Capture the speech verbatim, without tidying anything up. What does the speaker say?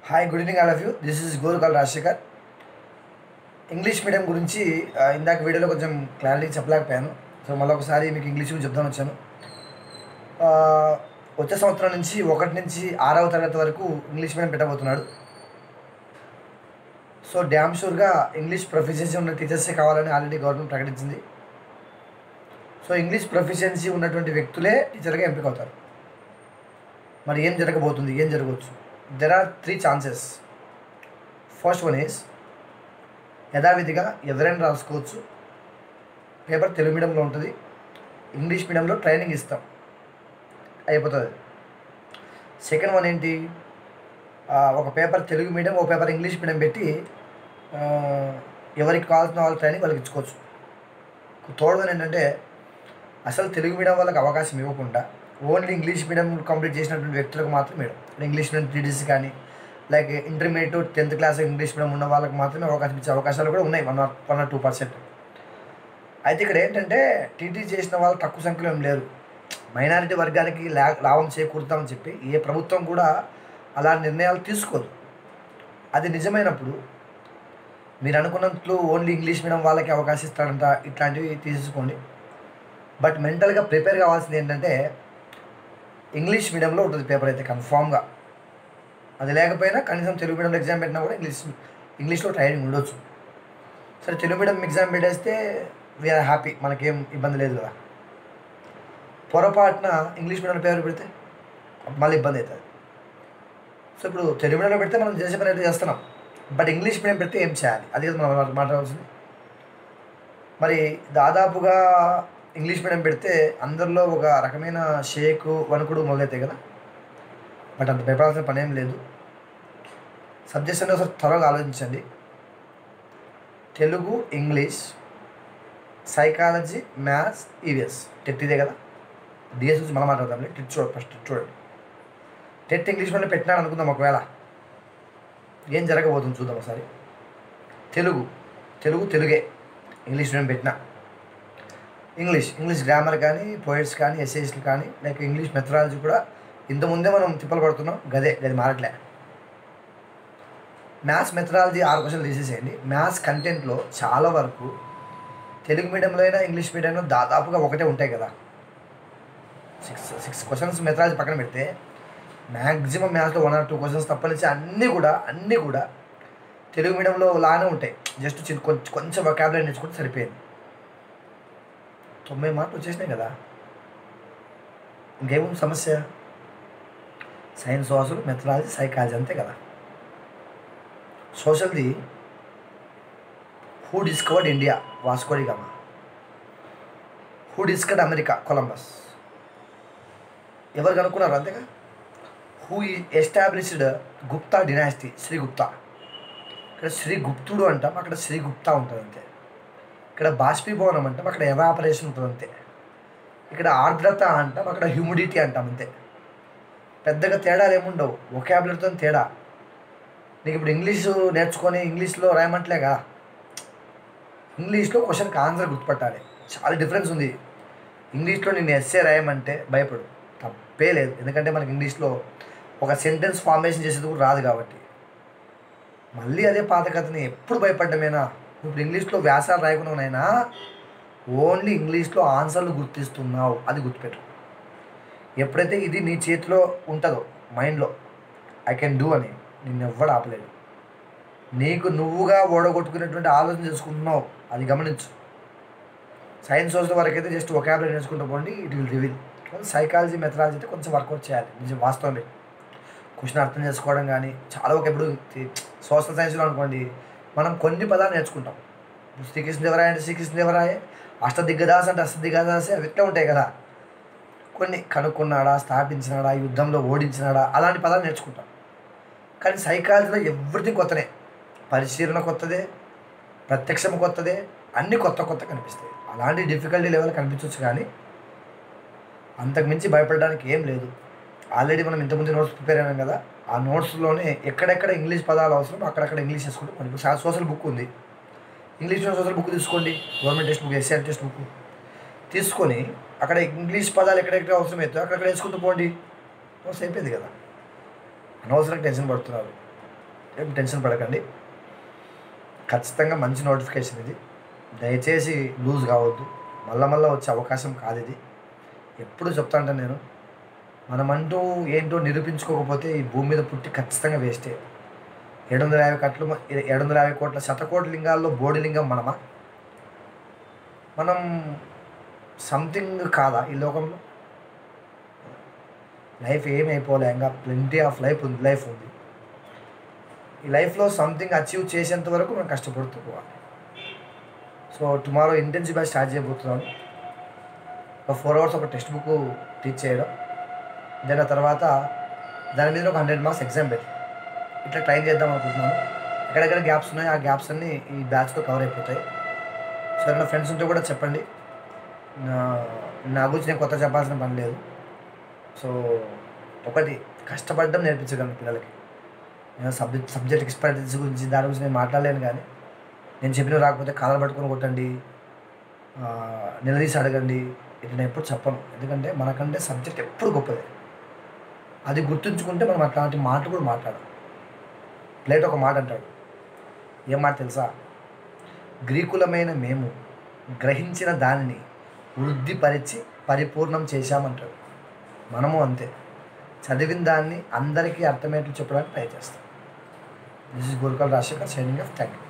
Hi good evening all of you this is Gurukul Rajasekhar. English medium గురించి ఆ, ఇందాక వీడియోలో కొంచెం క్లారిటీ చెప్పలేకపోయాను. సో మళ్ళీ ఒకసారి మీకు ఇంగ్లీష్ గురించి చెప్దామని వచ్చాను. ఆ, వచ్చే సంవత్సరం నుంచి ఒకటి నుంచి ఆరవ తరగతి వరకు ఇంగ్లీష్ మీడియం పెట్టబోతున్నాడు. సో డ్యామ్ షూర్గా ఇంగ్లీష్ ప్రొఫిషియన్సీ ఉన్న టీచర్సే కావాలని ఆల్రెడీ గవర్నమెంట్ ప్రకటించింది. సో ఇంగ్లీష్ ప్రొఫిషియన్సీ ఉన్నటువంటి వ్యక్తులే టీచర్గా ఎంపిక అవుతారు. మరి ఏం జరగబోతుంది, ఏం జరగవచ్చు? There are three chances. First one is యథావిధిగా ఎవరైనా రాసుకోవచ్చు. పేపర్ తెలుగు మీడియంలో ఉంటుంది, ఇంగ్లీష్ మీడియంలో ట్రైనింగ్ ఇస్తాం, అయిపోతుంది. సెకండ్ వన్ ఏంటి, ఆ, ఒక పేపర్ తెలుగు మీడియం, ఒక పేపర్ ఇంగ్లీష్ మీడియం పెట్టి ఆ, ఎవరికి కావాల్సిన వాళ్ళ ట్రైనింగ్ వాళ్ళకి ఇచ్చుకోవచ్చు. థర్డ్ వన్ ఏంటంటే అసలు తెలుగు మీడియం వాళ్ళకి అవకాశం ఇవ్వకుండా ఓన్లీ ఇంగ్లీష్ మీడియం కంప్లీట్ చేసినటువంటి వ్యక్తులకు మాత్రమే ఇంగ్లీష్ మీడియం టీడీసీ కానీ like intermediate tenth class English medium ఉన్న వాళ్ళకి మాత్రమే అవకాశం ఇచ్చే అవకాశాలు కూడా ఉన్నాయి, one or one or two percent. అయితే ఇక్కడ ఏంటంటే టీటీ చేసిన వాళ్ళు తక్కువ సంఖ్యలో ఏం లేరు. మైనారిటీ వర్గానికి లా లాభం చేకూరుతామని చెప్పి ఏ ప్రభుత్వం కూడా అలా నిర్ణయాలు తీసుకోదు. అది నిజమైనప్పుడు మీరు అనుకున్నట్లు ఓన్లీ ఇంగ్లీష్ మీడియం వాళ్ళకి అవకాశం ఇస్తాడంట, ఇట్లాంటివి తీసుకోండి. బట్ మెంటల్గా ప్రిపేర్ కావాల్సింది ఏంటంటే ఇంగ్లీష్ మీడియంలో ఉంటుంది పేపర్ అయితే కన్ఫామ్గా. అది లేకపోయినా కనీసం తెలుగు మీడియంలో ఎగ్జామ్ పెట్టినా కూడా ఇంగ్లీష్ ఇంగ్లీష్లో ట్రైనింగ్ ఉండొచ్చు. సరే తెలుగు మీడియం ఎగ్జామ్ పెట్టేస్తే వీఆర్ హ్యాపీ, మనకేం ఇబ్బంది లేదు కదా. పొరపాటున ఇంగ్లీష్ మీడియంలో పేపర్ పెడితే మళ్ళీ ఇబ్బంది అవుతుంది. సో ఇప్పుడు తెలుగు మీడియంలో పెడితే మనం చేసే పని అయితే చేస్తున్నాం, బట్ ఇంగ్లీష్ మీడియం పెడితే ఏం చేయాలి, అది మనం మాట్లాడాల్సింది. మరి దాదాపుగా ఇంగ్లీష్ మీడియం పెడితే అందరిలో ఒక రకమైన షేకు వణుకుడు మొదలవుతాయి కదా. బట్ అంత భయపడాల్సిన పని ఏం లేదు. సబ్జెక్ట్స్ అనేది ఒకసారి త్వరగా ఆలోచించండి. Telugu, English, psychology, maths, EVS. TET ఇదే కదా. డిఎస్ గురించి మనం మాట్లాడదాం. టెట్ చూడండి, ఫస్ట్ టెట్ చూడండి. టెట్ ఇంగ్లీష్ మీడియం పెట్టినాడు అనుకుందాం, ఒకవేళ ఏం జరగబోతుంది చూద్దాం ఒకసారి. తెలుగు తెలుగు తెలుగే ఇంగ్లీష్ మీడియం పెట్టినా, ఇంగ్లీష్ ఇంగ్లీష్ గ్రామర్ కానీ, పోయిట్స్ కానీ, ఎస్ఏస్లు కానీ, లైక్ ఇంగ్లీష్ మెథడాలజీ కూడా ఇంతకుముందే మనం తిప్పలు పడుతున్నాం, గదే గది మారట్లే. మ్యాథ్స్ మెథడాలజీ ఆరు క్వశ్చన్లు తీసేసేయండి. మ్యాథ్స్ కంటెంట్లో చాలా వరకు తెలుగు మీడియంలో అయినా ఇంగ్లీష్ మీడియంలో దాదాపుగా ఒకటే ఉంటాయి కదా. సిక్స్ సిక్స్ క్వశ్చన్స్ మెథడాలజీ పక్కన పెడితే మ్యాక్సిమం మ్యాథ్స్లో వన్ ఆర్ టూ క్వశ్చన్స్ తప్పనిచ్చి అన్నీ కూడా అన్నీ కూడా తెలుగు మీడియంలో లానే ఉంటాయి. జస్ట్ చిన్న కొంచెం కొంచెం వొకాబులరీ నేర్చుకుంటే సరిపోయింది. తొంభై మార్కులు వచ్చేసినాయి కదా, ఇంకేముంది సమస్య? సైన్స్, సోషల్, మెథడాలజీ, సైకాలజీ అంతే కదా. సోషల్ది who discovered India, Vasco da Gama. Who discovered America, Columbus. ఎవరు కనుక్కున్నారు అంతేగా. Who established Gupta dynasty, Srigupta. ఇక్కడ శ్రీగుప్తుడు అంటాం, అక్కడ శ్రీగుప్తా ఉంటుంది అంతే. ఇక్కడ బాష్పీభవనం అంటాం, అక్కడ ఎవాపరేషన్ ఉంటుంది అంతే. ఇక్కడ ఆర్ద్రత అంటాం, అక్కడ హ్యూమిడిటీ అంటాం అంతే. పెద్దగా తేడాలు ఏముండవు, వొకాబులరీతో తేడా. నీకు ఇప్పుడు ఇంగ్లీషు నేర్చుకొని ఇంగ్లీష్లో రాయమంటలేగా, ఇంగ్లీష్లో క్వశ్చన్కి ఆన్సర్ గుర్తుపట్టాలి, చాలా డిఫరెన్స్ ఉంది. ఇంగ్లీష్లో నేను ఎస్సే రాయమంటే భయపడు, తప్పే లేదు. ఎందుకంటే మనకి ఇంగ్లీష్లో ఒక సెంటెన్స్ ఫార్మేషన్ చేసేది కూడా రాదు కాబట్టి. మళ్ళీ అదే పాత కథని ఎప్పుడు భయపడ్డమేనా. ఇప్పుడు ఇంగ్లీష్లో వ్యాసాలు రాయకున్నావునైనా ఓన్లీ ఇంగ్లీష్లో ఆన్సర్లు గుర్తిస్తున్నావు, అది గుర్తుపెట్టు. ఎప్పుడైతే ఇది నీ చేతిలో ఉంటుందో మైండ్లో ఐ కెన్ డూ అని, నిన్ను ఎవ్వడు ఆపలేదు. నీకు నువ్వుగా ఓడగొట్టుకునేటువంటి ఆలోచన చేసుకుంటున్నావు, అది గమనించు. సైన్స్ సోషల్ వరకు అయితే జస్ట్ వొకాబులరీ నేర్చుకుంటూ పోండి, it will reveal. Psychology, methodology అయితే కొంచెం వర్కౌట్ చేయాలి, నిజం వాస్తవమే. క్వశ్చన్ అర్థం చేసుకోవడం కానీ చాలా ఒక. ఇప్పుడు సోషల్ సైన్స్లో అనుకోండి, మనం కొన్ని పదాలు నేర్చుకుంటాం. శ్రీకృష్ణదేవరాయ అంటే శ్రీకృష్ణదేవరాయ, అష్టదిగ్గదాస అంటే అష్టదిగ్గదాసే, అవి ఇట్లా ఉంటాయి కదా. కొన్ని కనుక్కున్నాడా, స్థాపించినాడా, యుద్ధంలో ఓడించినాడా, అలాంటి పదాలు నేర్చుకుంటాం. కానీ సైకాలజీలో ఎవ్రీథింగ్ కొత్తనే. పరిశీలన కొత్తదే, ప్రత్యక్షం కొత్తదే, అన్నీ కొత్త కొత్త కనిపిస్తాయి. అలాంటి డిఫికల్టీ లెవెల్ కనిపించవచ్చు, కానీ అంతకుమించి భయపడడానికి ఏం లేదు. ఆల్రెడీ మనం ఇంతకుముందు నోట్స్ ప్రిపేర్ అయినాం కదా, ఆ నోట్స్లోనే ఎక్కడెక్కడ ఇంగ్లీష్ పదాలు అవసరం అక్కడక్కడ ఇంగ్లీష్ చేసుకుంటే మనం ఇప్పుడు సోషల్ బుక్ ఉంది, ఇంగ్లీష్లో సోషల్ బుక్ తీసుకోండి. Government text book, SR text book తీసుకొని అక్కడ ఇంగ్లీష్ పదాలు ఎక్కడెక్కడ అవసరం అవుతాయో అక్కడక్కడ వేసుకుంటూ పోండి, నోట్స్ అయిపోయింది కదా. అనవసరంగా టెన్షన్ పడుతున్నారు. ఏం టెన్షన్ పడకండి. ఖచ్చితంగా మంచి నోటిఫికేషన్ ఇది. దయచేసి లూజ్ కావద్దు. మళ్ళా మళ్ళీ వచ్చే అవకాశం కాదు ఇది. ఎప్పుడు చెప్తా ఉంటాను నేను, మనమంటూ ఏంటో నిరూపించుకోకపోతే ఈ భూమి మీద పుట్టి ఖచ్చితంగా వేస్టే. ఏడు వందల యాభై కట్లు ఏడు వందల యాభై కోట్ల శతకోటి లింగాల్లో బోడి లింగం మనమా? మనం సంథింగ్ కాదా ఈ లోకంలో? లైఫ్ ఏమి అయిపోలే, ఇంకా ప్లెంటీ ఆఫ్ లైఫ్ ఉంది లైఫ్ ఉంది ఈ లైఫ్లో సంథింగ్ అచీవ్ చేసేంత వరకు మనం కష్టపడుతూ పోవాలి. So tomorrow intensive batch start చేయబోతున్నాను. ఒక ఫోర్ అవర్స్ ఒక టెక్స్ట్ బుక్ టీచ్ చేయడం, దాని తర్వాత దాని మీద ఒక హండ్రెడ్ మార్క్స్ ఎగ్జామ్ పెట్టి ఇట్లా ట్రైన్ చేద్దాం అనుకుంటున్నాను. ఎక్కడెక్కడ గ్యాప్స్ ఉన్నాయో ఆ గ్యాప్స్ అన్నీ ఈ బ్యాచ్తో కవర్ అయిపోతాయి. సో నా ఫ్రెండ్స్ ఉంటే కూడా చెప్పండి. నా గురించి నేను కొత్త చెప్పాల్సిన పని లేదు. సో ఒకటి కష్టపడడం నేర్పించగలను పిల్లలకి. నేను సబ్జెక్ట్ సబ్జెక్ట్ ఎక్స్పర్టీస్ గురించి దాని గురించి నేను మాట్లాడలేను, కానీ నేను చెప్పిన రాకపోతే కాలర్ పట్టుకొని కొట్టండి, నిలదీసి అడగండి, ఇది నేను ఎప్పుడు చెప్పను. ఎందుకంటే మనకంటే సబ్జెక్ట్ ఎప్పుడు గొప్పదే. అది గుర్తుంచుకుంటే మనం అట్లాంటి మాట కూడా మాట్లాడాలి. ప్లేటో ఒక మాట అంటాడు, ఏం మాట తెలుసా? గ్రీకులమైన మేము గ్రహించిన దానిని వృద్ధిపరిచి పరిపూర్ణం చేశామంటాడు. మనము అంతే, చదివిన దాన్ని అందరికీ అర్థమయ్యేట్లు చెప్పడానికి ట్రై చేస్తాం. This is Gurukul Rajasekhar signing off. Thank you.